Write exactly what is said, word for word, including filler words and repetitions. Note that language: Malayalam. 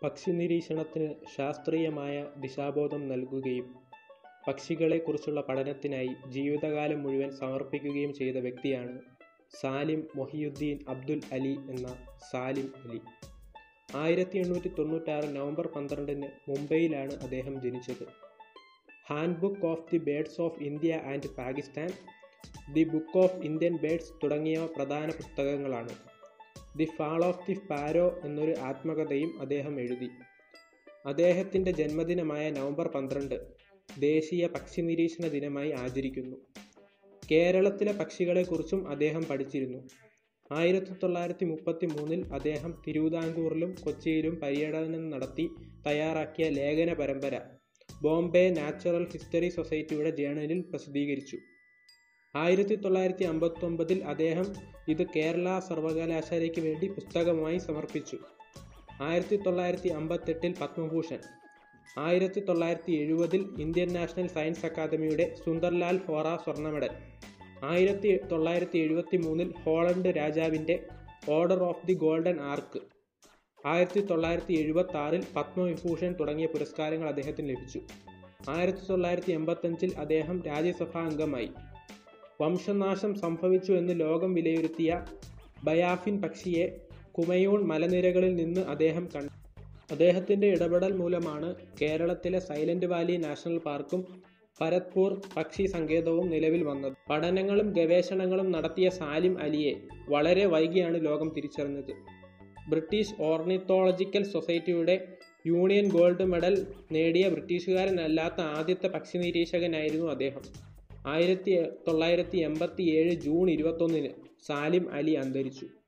പക്ഷി നിരീക്ഷണത്തിന് ശാസ്ത്രീയമായ ദിശാബോധം നൽകുകയും പക്ഷികളെക്കുറിച്ചുള്ള പഠനത്തിനായി ജീവിതകാലം മുഴുവൻ സമർപ്പിക്കുകയും ചെയ്ത വ്യക്തിയാണ് സാലിം മൊഹിയുദ്ദീൻ അബ്ദുൽ അലി എന്ന സാലിം അലി. ആയിരത്തി എണ്ണൂറ്റി തൊണ്ണൂറ്റാറ് നവംബർ പന്ത്രണ്ടിന് മുംബൈയിലാണ് അദ്ദേഹം ജനിച്ചത്. Hand book of the birds of India and Pakistan, the book of Indian birds തുടങ്ങിയവ പ്രധാന പുസ്തകങ്ങളാണ്. The fall of the sparrow എന്നൊരു ആത്മകഥയും അദ്ദേഹം എഴുതി. അദ്ദേഹത്തിൻ്റെ ജന്മദിനമായ നവംബർ പന്ത്രണ്ട് ദേശീയ പക്ഷി നിരീക്ഷണ ദിനമായി ആചരിക്കുന്നു. കേരളത്തിലെ പക്ഷികളെക്കുറിച്ചും അദ്ദേഹം പഠിച്ചിരുന്നു. ആയിരത്തി തൊള്ളായിരത്തി മുപ്പത്തി മൂന്നിൽ അദ്ദേഹം തിരുവിതാംകൂറിലും കൊച്ചിയിലും പര്യടനം നടത്തി തയ്യാറാക്കിയ ലേഖന പരമ്പര ബോംബെ നാച്ചുറൽ ഹിസ്റ്ററി സൊസൈറ്റിയുടെ ജേണലിൽ പ്രസിദ്ധീകരിച്ചു. ആയിരത്തി തൊള്ളായിരത്തി അമ്പത്തി ഒമ്പതിൽ അദ്ദേഹം ഇത് കേരള സർവകലാശാലയ്ക്ക് വേണ്ടി പുസ്തകമായി സമർപ്പിച്ചു. ആയിരത്തി തൊള്ളായിരത്തി അമ്പത്തെട്ടിൽ പത്മഭൂഷൺ, ആയിരത്തി തൊള്ളായിരത്തി എഴുപതിൽ ഇന്ത്യൻ നാഷണൽ സയൻസ് അക്കാദമിയുടെ സുന്ദർലാൽ ഹോറ സ്വർണ്ണ മെഡൽ, ആയിരത്തി തൊള്ളായിരത്തി എഴുപത്തി മൂന്നിൽ ഹോളണ്ട് രാജാവിൻ്റെ order of the golden ark, ആയിരത്തി തൊള്ളായിരത്തി എഴുപത്തി ആറിൽ പത്മവിഭൂഷൺ തുടങ്ങിയ പുരസ്കാരങ്ങൾ അദ്ദേഹത്തിന് ലഭിച്ചു. ആയിരത്തി തൊള്ളായിരത്തി എൺപത്തഞ്ചിൽ അദ്ദേഹം രാജ്യസഭാ അംഗമായി. വംശനാശം സംഭവിച്ചു എന്ന് ലോകം വിലയിരുത്തിയ ബയാഫിൻ പക്ഷിയെ കുമയൂൺ മലനിരകളിൽ നിന്ന് അദ്ദേഹം കണ്ടു. അദ്ദേഹത്തിൻ്റെ ഇടപെടൽ മൂലമാണ് കേരളത്തിലെ സൈലന്റ് വാലി നാഷണൽ പാർക്കും ഭരത്പൂർ പക്ഷി സങ്കേതവും നിലവിൽ വന്നത്. പഠനങ്ങളും ഗവേഷണങ്ങളും നടത്തിയ സാലിം അലിയെ വളരെ വൈകിയാണ് ലോകം തിരിച്ചറിഞ്ഞത്. ബ്രിട്ടീഷ് ഓർണിത്തോളജിക്കൽ സൊസൈറ്റിയുടെ യൂണിയൻ ഗോൾഡ് മെഡൽ നേടിയ ബ്രിട്ടീഷുകാരനല്ലാത്ത ആദ്യത്തെ പക്ഷി നിരീക്ഷകനായിരുന്നു അദ്ദേഹം. ആയിരത്തി തൊള്ളായിരത്തി എൺപത്തി ഏഴ് ജൂൺ ഇരുപത്തൊന്നിന് സാലിം അലി അന്തരിച്ചു.